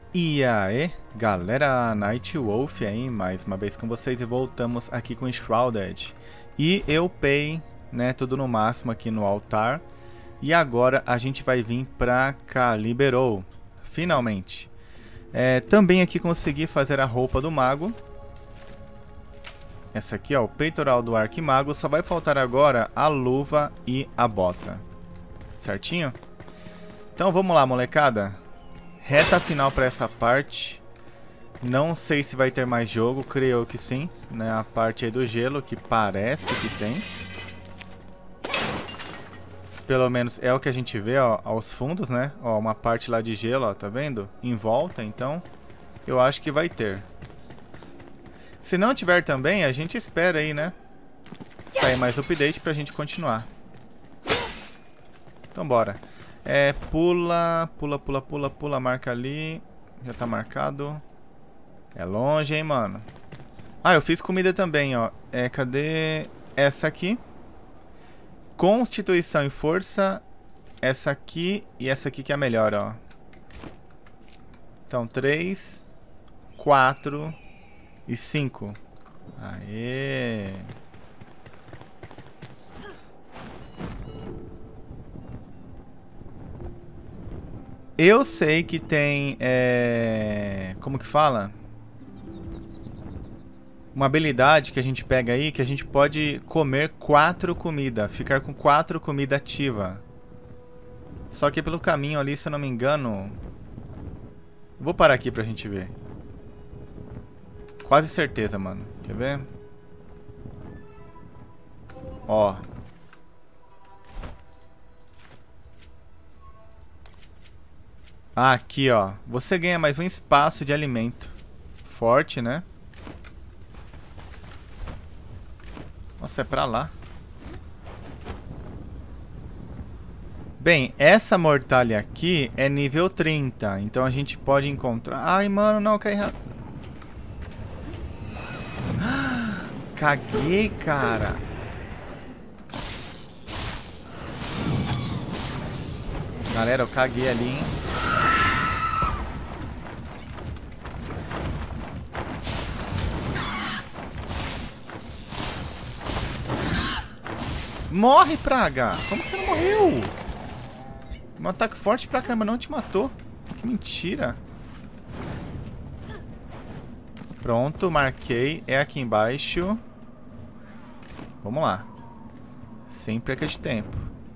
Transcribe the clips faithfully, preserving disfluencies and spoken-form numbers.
E aí, galera, Nightwolf aí, mais uma vez com vocês e voltamos aqui com Shrouded. E eu upei, né, tudo no máximo aqui no altar. E agora a gente vai vir pra cá, liberou, finalmente. É, também aqui consegui fazer a roupa do mago. Essa aqui, ó, o peitoral do Arquimago. Só vai faltar agora a luva e a bota. Certinho? Então vamos lá, molecada. Reta final para essa parte. Não sei se vai ter mais jogo, creio que sim, né? A parte aí do gelo, que parece que tem. Pelo menos é o que a gente vê, ó, aos fundos, né? Ó, uma parte lá de gelo, ó, tá vendo? Em volta, então eu acho que vai ter. Se não tiver também, a gente espera aí, né? Sair mais update pra gente continuar. Então bora. É, pula, pula, pula, pula, pula, marca ali. Já tá marcado. É longe, hein, mano. Ah, eu fiz comida também, ó. É, cadê essa aqui? Constituição e força. Essa aqui e essa aqui que é a melhor, ó. Então, três, quatro e cinco. Aê! Eu sei que tem, é... como que fala? Uma habilidade que a gente pega aí, que a gente pode comer quatro comidas, ficar com quatro comidas ativa. Só que pelo caminho ali, se eu não me engano... Vou parar aqui pra gente ver. Quase certeza, mano. Quer ver? Ó. Ah, aqui, ó. Você ganha mais um espaço de alimento. Forte, né? Nossa, é pra lá. Bem, essa mortalha aqui é nível trinta. Então a gente pode encontrar... Ai, mano, não, cai errado. Caguei, cara. Galera, eu caguei ali, hein? Morre, praga! Como que você não morreu? Um ataque forte pra caramba não te matou. Que mentira. Pronto, marquei. É aqui embaixo. Vamos lá. Sem perca de tempo.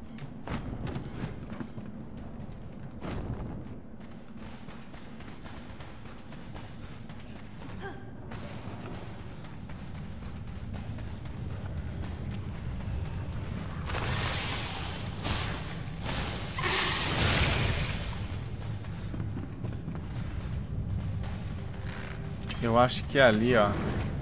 Eu acho que é ali, ó.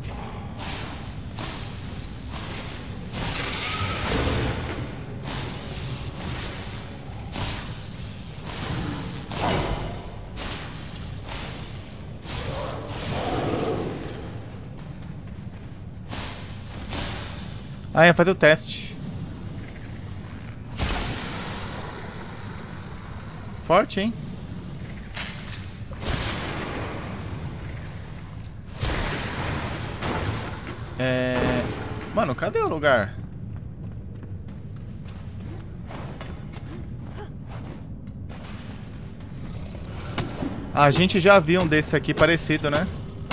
Ah, ia fazer o teste. Forte, hein? É... Mano, cadê o lugar? A gente já viu um desse aqui parecido, né?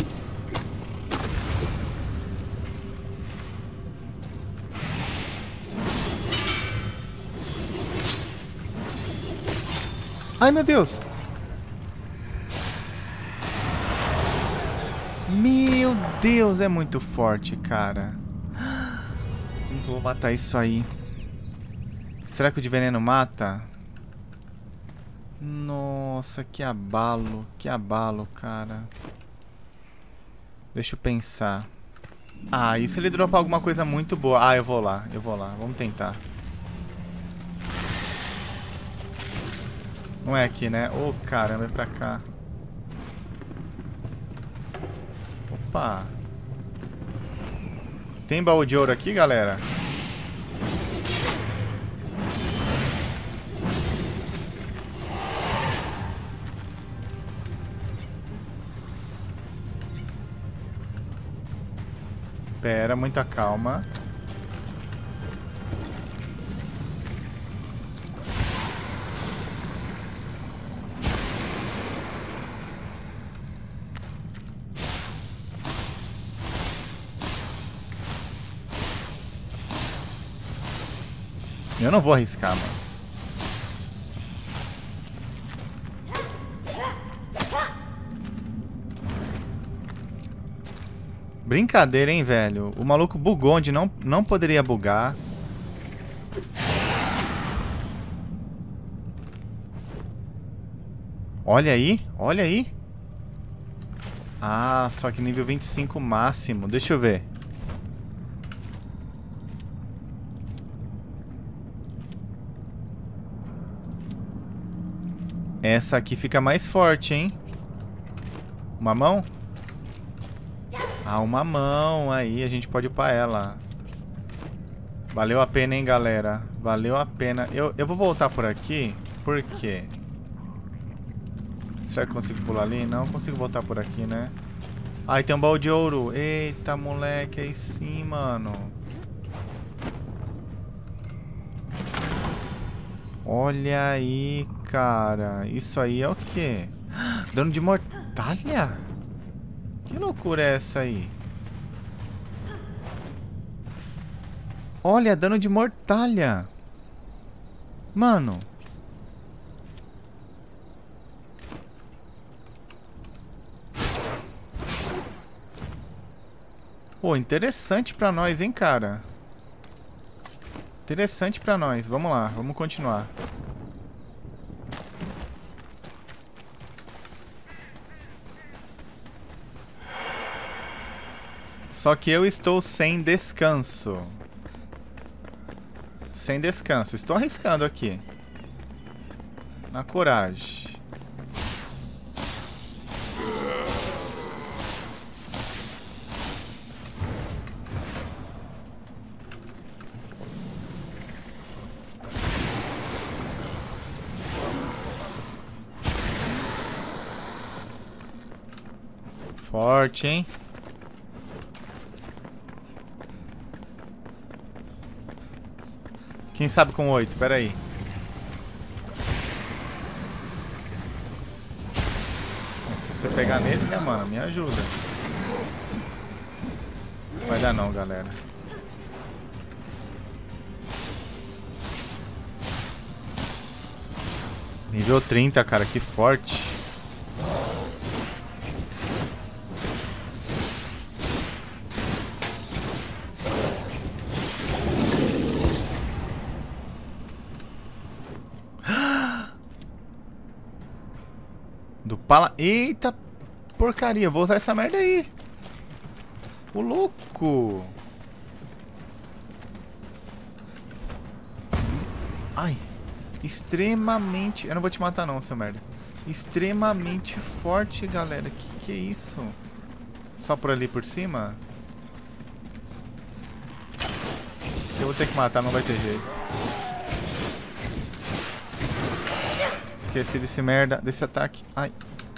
Ai, meu Deus! Meu Deus, é muito forte, cara. Não vou matar isso aí. Será que o de veneno mata? Nossa, que abalo. Que abalo, cara. Deixa eu pensar. Ah, e se ele dropar alguma coisa muito boa? Ah, eu vou lá, eu vou lá. Vamos tentar. Não é aqui, né? Ô, oh, caramba, é pra cá. Opa. Tem baú de ouro aqui, galera? Pera, muita calma. Eu não vou arriscar, mano. Brincadeira, hein, velho? O maluco bugou onde não, não poderia bugar. Olha aí, olha aí. Ah, só que nível vinte e cinco máximo. Deixa eu ver. Essa aqui fica mais forte, hein? Uma mão? Ah, uma mão. Aí, a gente pode upar ela. Valeu a pena, hein, galera? Valeu a pena. Eu, eu vou voltar por aqui. Por quê? Será que eu consigo pular ali? Não, consigo voltar por aqui, né? Ai, tem um baú de ouro. Eita, moleque. Aí sim, mano. Olha aí, cara. Isso aí é o quê? Dano de mortalha? Que loucura é essa aí? Olha, dano de mortalha. Mano. Pô, interessante pra nós, hein, cara? Interessante pra nós. Vamos lá, vamos continuar. Só que eu estou sem descanso. Sem descanso. Estou arriscando aqui. Na coragem. Forte, hein? Quem sabe com oito? Pera aí. Se você pegar nele, né, mano? Me ajuda. Vai dar não, galera. Nível trinta, cara. Que forte. Do pala... Eita porcaria, vou usar essa merda aí. O louco. Ai. Extremamente... Eu não vou te matar não, seu merda. Extremamente forte, galera. Que que é isso? Só por ali por cima? Eu vou ter que matar, não vai ter jeito. Esqueci desse merda, desse ataque. Ai.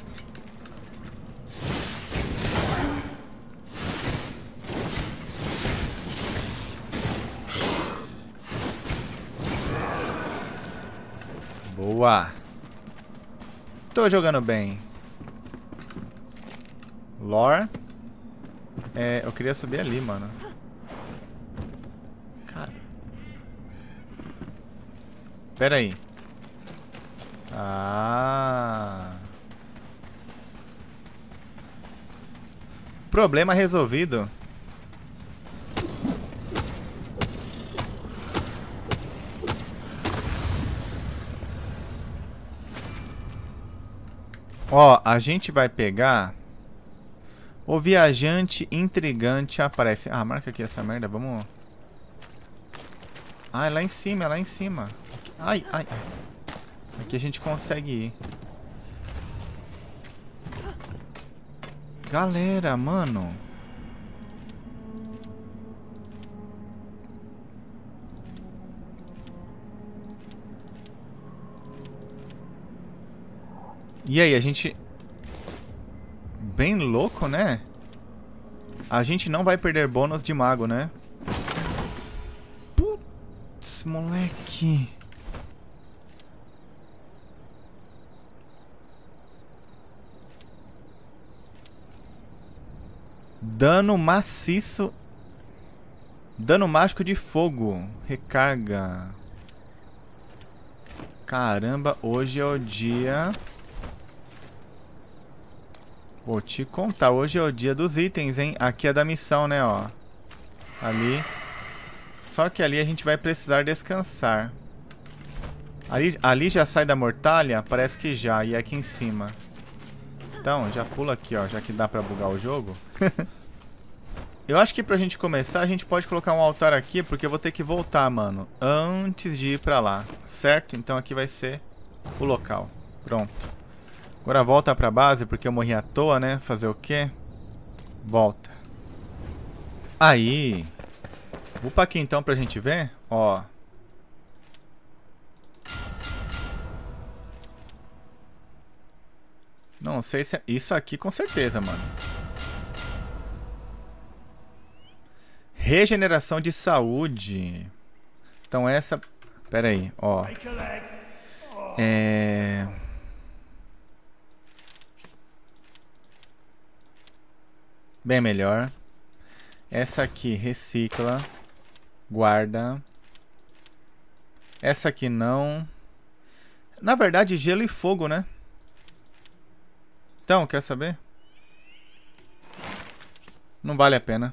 Boa. Tô jogando bem. Lore. É, eu queria subir ali, mano. Cara. Pera aí. Ah. Problema resolvido. Ó, a gente vai pegar... O viajante intrigante aparece... Ah, marca aqui essa merda, vamos... Ah, é lá em cima, é lá em cima. Ai, ai, ai. Aqui a gente consegue ir. Galera, mano. E aí, a gente... Bem louco, né? A gente não vai perder bônus de mago, né? Putz, moleque. Dano maciço. Dano mágico de fogo. Recarga. Caramba, hoje é o dia... Vou te contar, hoje é o dia dos itens, hein? Aqui é da missão, né, ó. Ali. Só que ali a gente vai precisar descansar. Ali, ali já sai da mortalha? Parece que já, e aqui em cima. Então, já pula aqui, ó, já que dá pra bugar o jogo. Eu acho que pra gente começar, a gente pode colocar um altar aqui, porque eu vou ter que voltar, mano, antes de ir pra lá, certo? Então aqui vai ser o local. Pronto. Agora volta pra base, porque eu morri à toa, né? Fazer o quê? Volta. Aí. Upa aqui então pra gente ver. Ó. Não sei se é... Isso aqui com certeza, mano. Regeneração de saúde. Então essa... Pera aí, ó. É... Bem melhor. Essa aqui recicla. Guarda. Essa aqui não. Na verdade, gelo e fogo, né? Então, quer saber? Não vale a pena.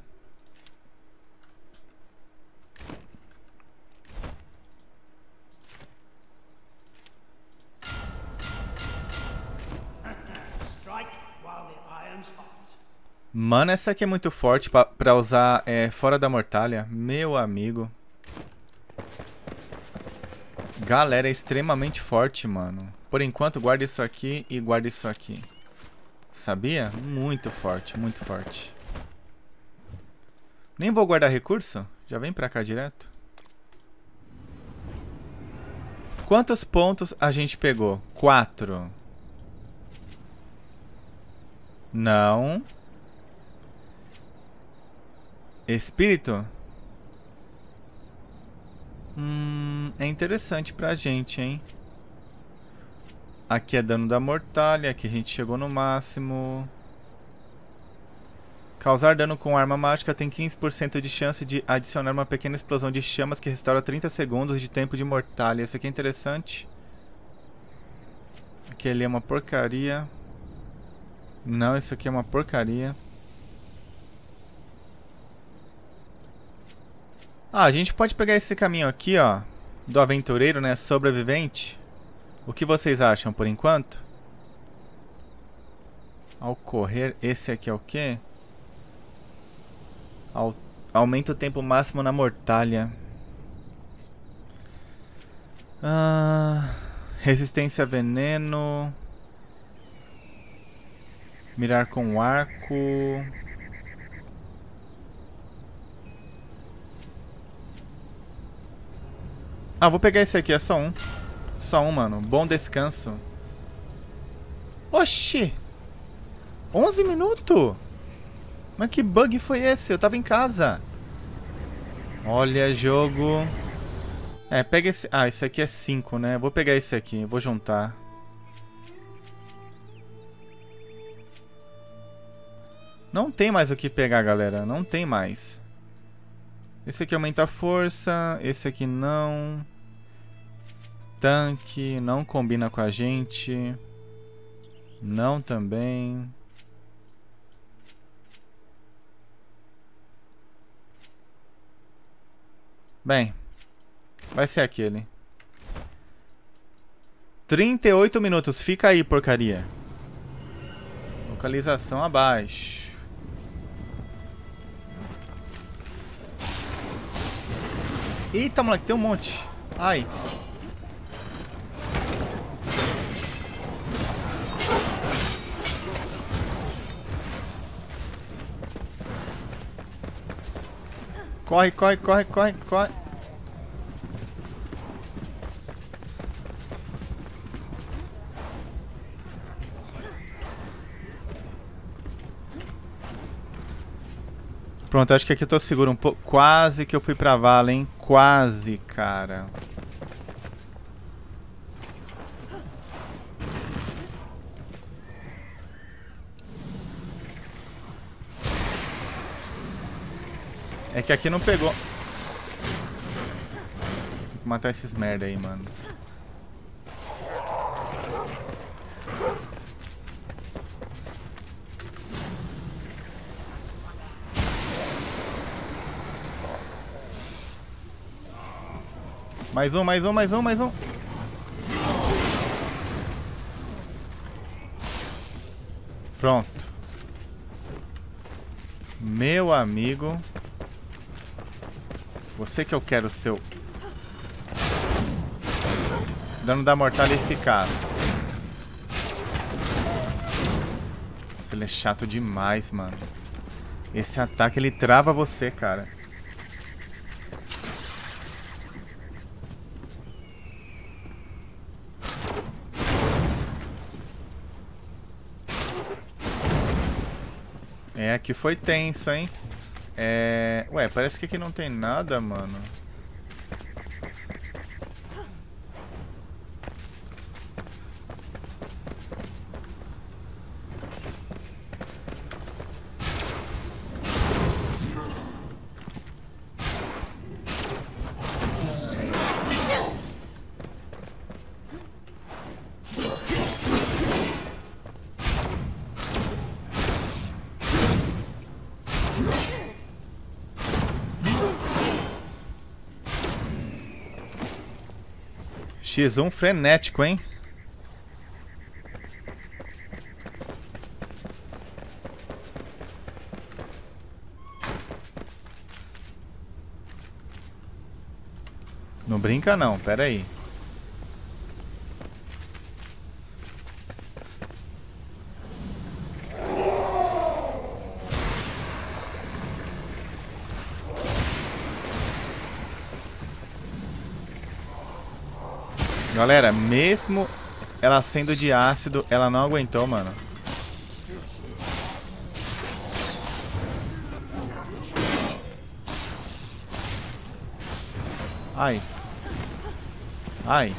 Mano, essa aqui é muito forte pra, pra usar é, fora da mortalha. Meu amigo. Galera, é extremamente forte, mano. Por enquanto, guarda isso aqui e guarda isso aqui. Sabia? Muito forte, muito forte. Nem vou guardar recurso. Já vem pra cá direto. Quantos pontos a gente pegou? Quatro. Não. Espírito? Hum, é interessante pra gente, hein? Aqui é dano da mortalha, aqui a gente chegou no máximo. Causar dano com arma mágica tem quinze por cento de chance de adicionar uma pequena explosão de chamas que restaura trinta segundos de tempo de mortalha. Isso aqui é interessante. Aquele é uma porcaria. Não, isso aqui é uma porcaria. Ah, a gente pode pegar esse caminho aqui, ó, do aventureiro, né, sobrevivente. O que vocês acham por enquanto? Ao correr, esse aqui é o quê? Au- Aumenta o tempo máximo na mortalha. Ah, resistência a veneno. Mirar com arco. Ah, vou pegar esse aqui, é só um. Só um, mano. Bom descanso. Oxi! onze minutos? Mas que bug foi esse? Eu tava em casa. Olha, jogo. É, pega esse... Ah, esse aqui é cinco, né? Vou pegar esse aqui, vou juntar. Não tem mais o que pegar, galera. Não tem mais. Esse aqui aumenta a força. Esse aqui não. Tanque. Não combina com a gente. Não também. Bem. Vai ser aquele. trinta e oito minutos. Fica aí, porcaria. Localização abaixo. Eita, moleque, tem um monte. Ai. Corre, corre, corre, corre, corre. Pronto, acho que aqui eu tô seguro um pouco. Quase que eu fui pra vala, hein? Quase, cara. É que aqui não pegou. Tem que matar esses merda aí, mano. Mais um, mais um, mais um, mais um. Pronto. Meu amigo. Você que eu quero, seu... Dano da mortalha eficaz. Nossa, ele é chato demais, mano. Esse ataque, ele trava você, cara. É, aqui foi tenso, hein? É... Ué, parece que aqui não tem nada, mano. X um frenético, hein? Não brinca não, pera aí. Galera, mesmo ela sendo de ácido, ela não aguentou, mano. Ai. Ai.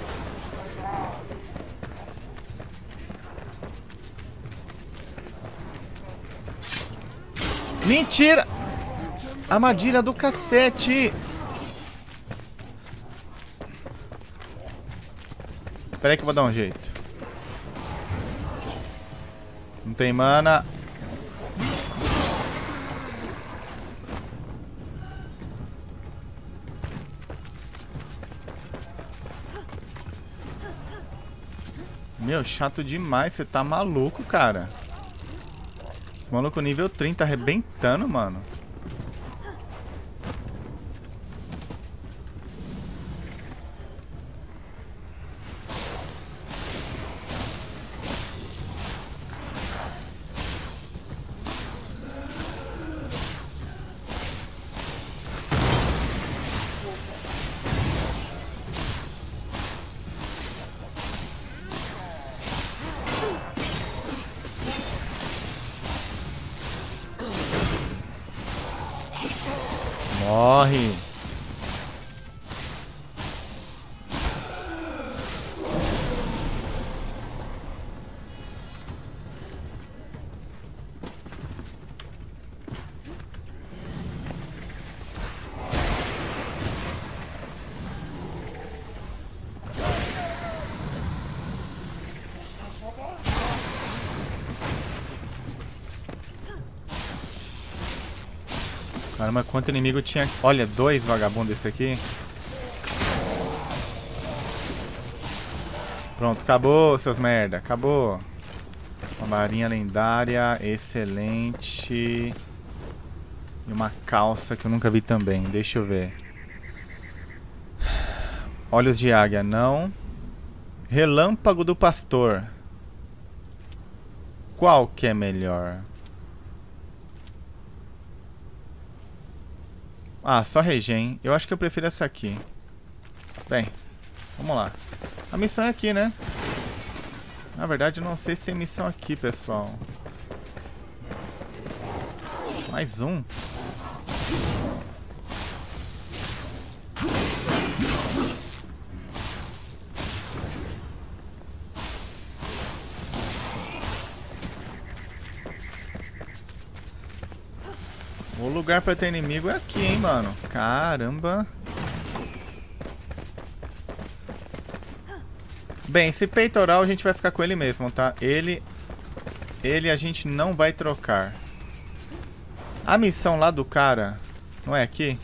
Mentira! Armadilha do cacete! Espera aí que eu vou dar um jeito. Não tem mana. Meu, chato demais. Você tá maluco, cara. Esse maluco nível trinta arrebentando, mano. Morre. Caramba, quanto inimigo tinha... Olha, dois vagabundos desse aqui. Pronto, acabou, seus merda. Acabou. Uma varinha lendária. Excelente. E uma calça que eu nunca vi também. Deixa eu ver. Olhos de águia, não. Relâmpago do pastor. Qual que é melhor? Ah, só regen. Eu acho que eu prefiro essa aqui. Bem, vamos lá. A missão é aqui, né? Na verdade, eu não sei se tem missão aqui, pessoal. Mais um. O lugar pra ter inimigo é aqui, hein, mano. Caramba. Bem, esse peitoral a gente vai ficar com ele mesmo, tá? Ele... Ele a gente não vai trocar. A missão lá do cara... Não é aqui?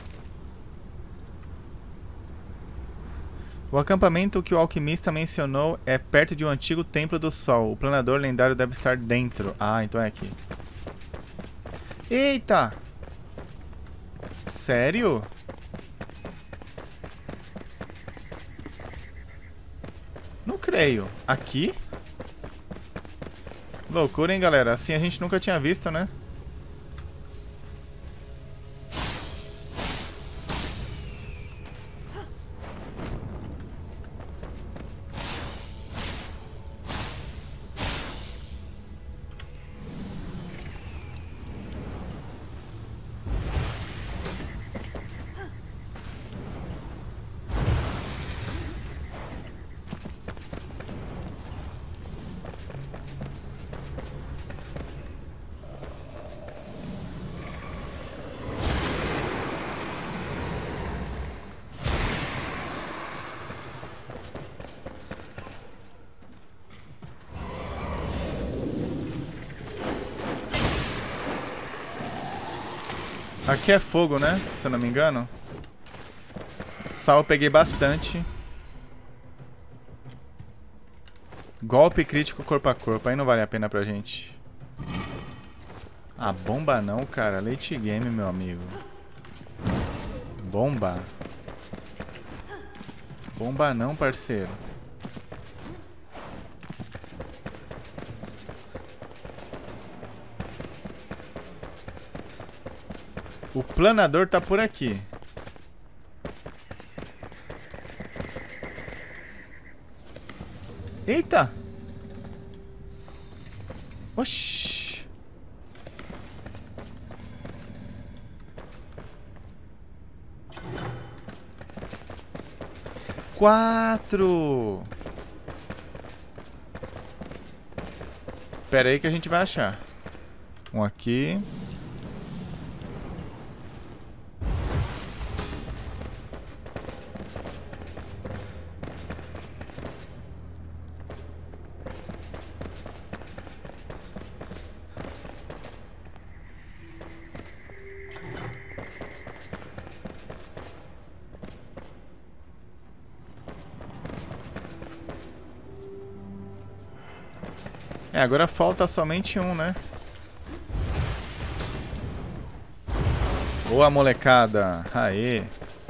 O acampamento que o alquimista mencionou é perto de um antigo Templo do Sol. O planador lendário deve estar dentro. Ah, então é aqui. Eita! Sério? Não creio. Aqui? Loucura, hein, galera? Assim a gente nunca tinha visto, né? Aqui é fogo, né? Se eu não me engano. Sal eu peguei bastante. Golpe crítico corpo a corpo. Aí não vale a pena pra gente. Ah, bomba não, cara. Late game, meu amigo. Bomba. Bomba não, parceiro. O planador tá por aqui. Eita! Oxi! Quatro! Pera aí que a gente vai achar. Um aqui. É, agora falta somente um, né? Boa, molecada. Aê.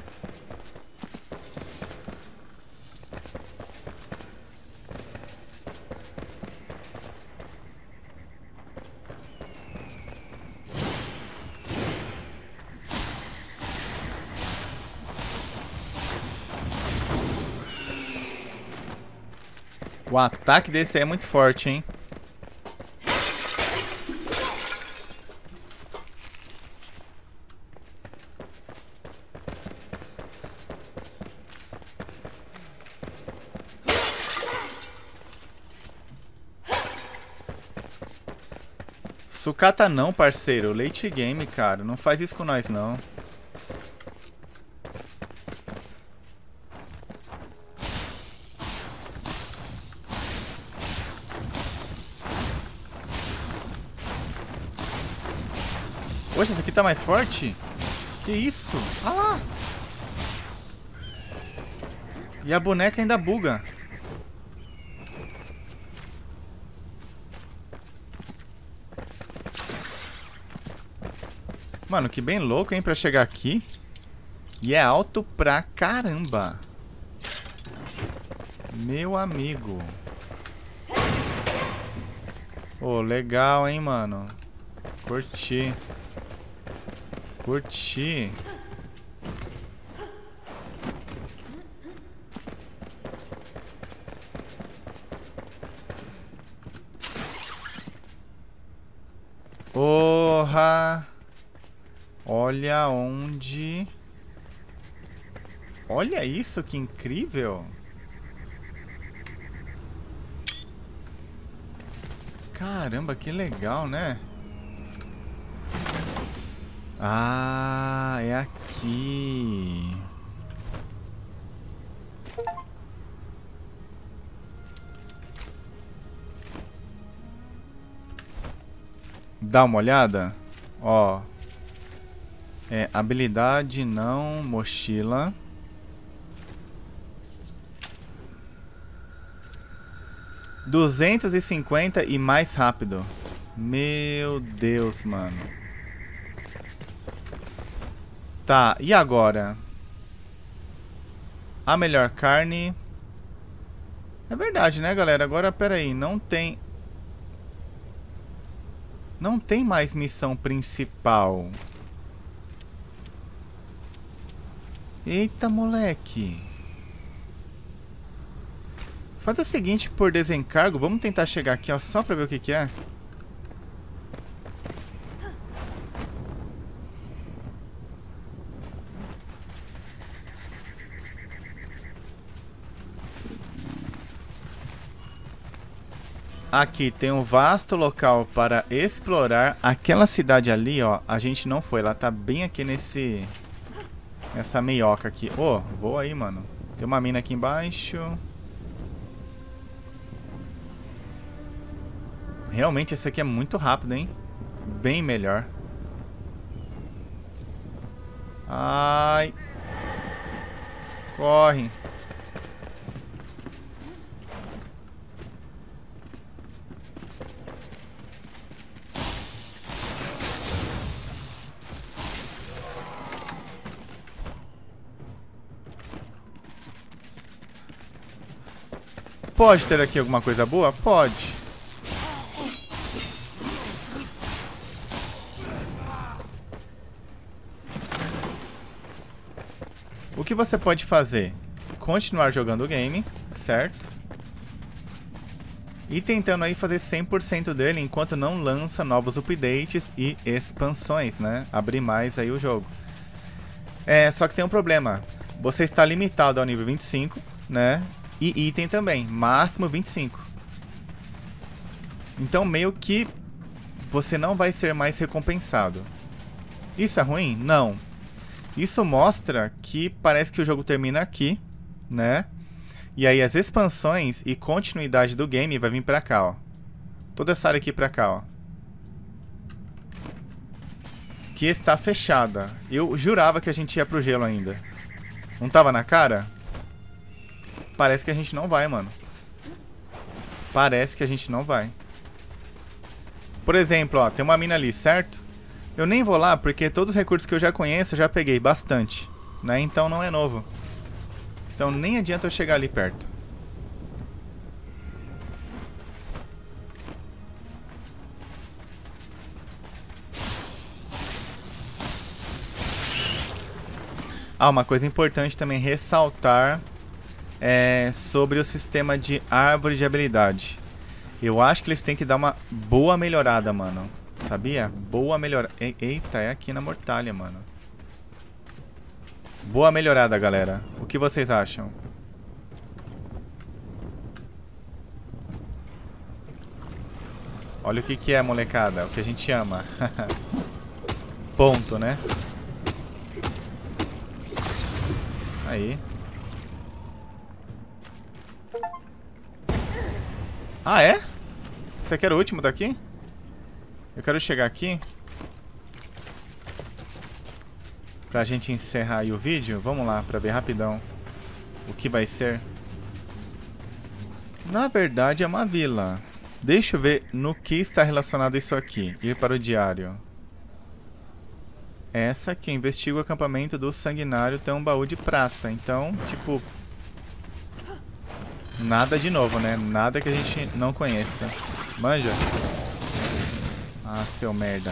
O ataque desse aí é muito forte, hein? Sucata não, parceiro. Late game, cara. Não faz isso com nós, não. Poxa, esse aqui tá mais forte? Que isso? Ah lá! E a boneca ainda buga. Mano, que bem louco, hein, pra chegar aqui. E é alto pra caramba. Meu amigo. Ô, oh, legal, hein, mano. Curti. Curti. Porra. Olha onde... Olha isso, que incrível! Caramba, que legal, né? Ah, é aqui. Dá uma olhada. Ó. É, habilidade não, mochila. duzentos e cinquenta e mais rápido. Meu Deus, mano. Tá, e agora? A melhor carne. É verdade, né, galera? Agora, pera aí, não tem... Não tem mais missão principal. Eita, moleque. Faz o seguinte, por desencargo, vamos tentar chegar aqui, ó, só pra ver o que que é. Aqui tem um vasto local para explorar. Aquela cidade ali, ó, a gente não foi. Ela tá bem aqui nesse... Nessa meioca aqui. Ô, oh, voa aí, mano. Tem uma mina aqui embaixo. Realmente esse aqui é muito rápido, hein? Bem melhor. Ai. Corre. Pode ter aqui alguma coisa boa? Pode. O que você pode fazer? Continuar jogando o game, certo? E tentando aí fazer cem por cento dele enquanto não lança novos updates e expansões, né? Abrir mais aí o jogo. É, só que tem um problema. Você está limitado ao nível vinte e cinco, né? E item também, máximo vinte e cinco. Então meio que você não vai ser mais recompensado. Isso é ruim? Não. Isso mostra que parece que o jogo termina aqui, né? E aí as expansões e continuidade do game vai vir pra cá, ó. Toda essa área aqui pra cá, ó. Que está fechada. Eu jurava que a gente ia pro gelo ainda. Não tava na cara? Parece que a gente não vai, mano. Parece que a gente não vai. Por exemplo, ó, tem uma mina ali, certo? Eu nem vou lá porque todos os recursos que eu já conheço eu já peguei bastante, né? Então não é novo. Então nem adianta eu chegar ali perto. Ah, uma coisa importante também ressaltar é sobre o sistema de árvore de habilidade. Eu acho que eles têm que dar uma boa melhorada, mano. Sabia? Boa melhorada. Eita, é aqui na mortalha, mano. Boa melhorada, galera. O que vocês acham? Olha o que que é, molecada. O que a gente ama. Ponto, né? Aí. Ah, é? Você quer o último daqui? Eu quero chegar aqui pra gente encerrar aí o vídeo. Vamos lá, pra ver rapidão o que vai ser. Na verdade é uma vila. Deixa eu ver no que está relacionado isso aqui. Ir para o diário. Essa aqui, investiga o acampamento do sanguinário, tem um baú de prata. Então, tipo... Nada de novo, né? Nada que a gente não conheça. Manja? Ah, seu merda.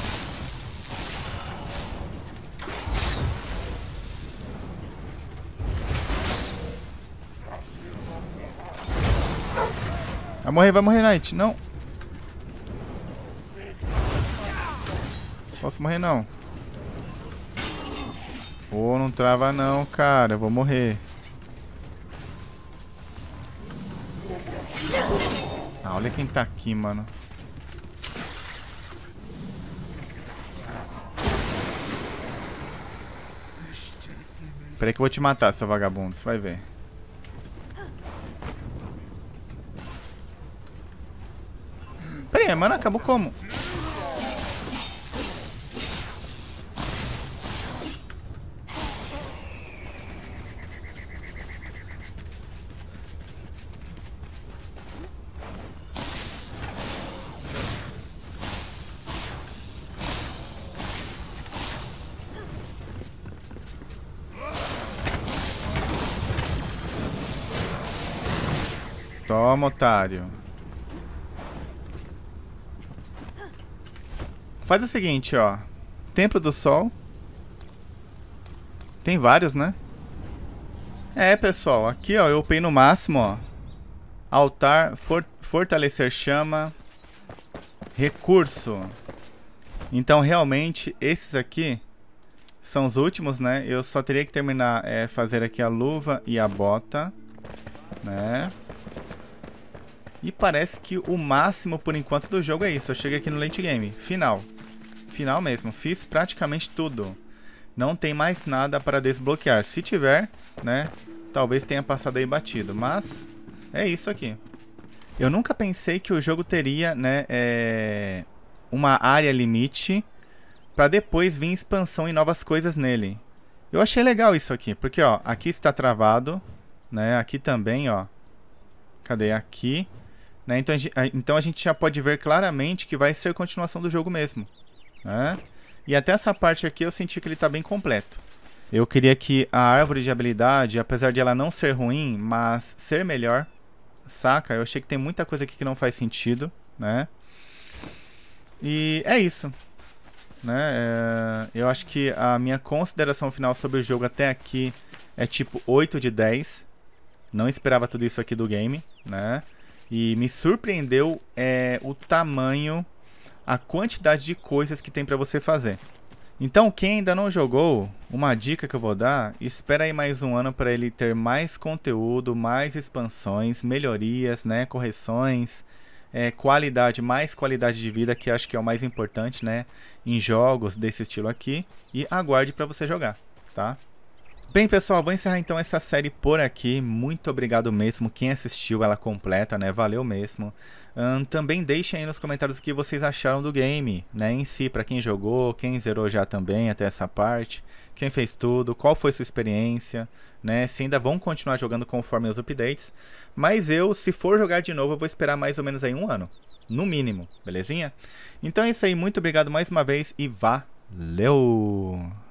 Vai morrer, vai morrer, Knight. Não. Posso morrer, não. Ô, oh, não trava não, cara. Eu vou morrer. Ah, olha quem tá aqui, mano. Peraí que eu vou te matar, seu vagabundo. Você vai ver. Peraí, mano, acabou como? Toma, otário. Faz o seguinte, ó. Templo do Sol. Tem vários, né? É, pessoal. Aqui, ó. Eu upei no máximo, ó. Altar, for fortalecer chama. Recurso. Então, realmente, esses aqui são os últimos, né? Eu só teria que terminar, é, fazer aqui a luva e a bota, né? E parece que o máximo, por enquanto, do jogo é isso. Eu cheguei aqui no late game. Final. Final mesmo. Fiz praticamente tudo. Não tem mais nada para desbloquear. Se tiver, né? Talvez tenha passado aí batido. Mas é isso aqui. Eu nunca pensei que o jogo teria, né? É, uma área limite para depois vir expansão e novas coisas nele. Eu achei legal isso aqui. Porque, ó, aqui está travado, né? Aqui também, ó. Cadê? Aqui. Né? Então, a gente, então a gente já pode ver claramente que vai ser continuação do jogo mesmo, né? E até essa parte aqui eu senti que ele está bem completo. Eu queria que a árvore de habilidade, apesar de ela não ser ruim, mas ser melhor, saca? Eu achei que tem muita coisa aqui que não faz sentido, né? E é isso, né? É, eu acho que a minha consideração final sobre o jogo até aqui é tipo oito de dez. Não esperava tudo isso aqui do game, né? E me surpreendeu é, o tamanho, a quantidade de coisas que tem pra você fazer. Então, quem ainda não jogou, uma dica que eu vou dar, espera aí mais um ano para ele ter mais conteúdo, mais expansões, melhorias, né, correções, é, qualidade, mais qualidade de vida, que acho que é o mais importante, né, em jogos desse estilo aqui. E aguarde para você jogar, tá? Bem, pessoal, vou encerrar então essa série por aqui. Muito obrigado mesmo quem assistiu ela completa, né? Valeu mesmo. Um, também deixem aí nos comentários o que vocês acharam do game, né? Em si, pra quem jogou, quem zerou já também até essa parte, quem fez tudo, qual foi sua experiência, né? Se ainda vão continuar jogando conforme os updates. Mas eu, se for jogar de novo, eu vou esperar mais ou menos aí um ano. No mínimo, belezinha? Então é isso aí, muito obrigado mais uma vez e valeu!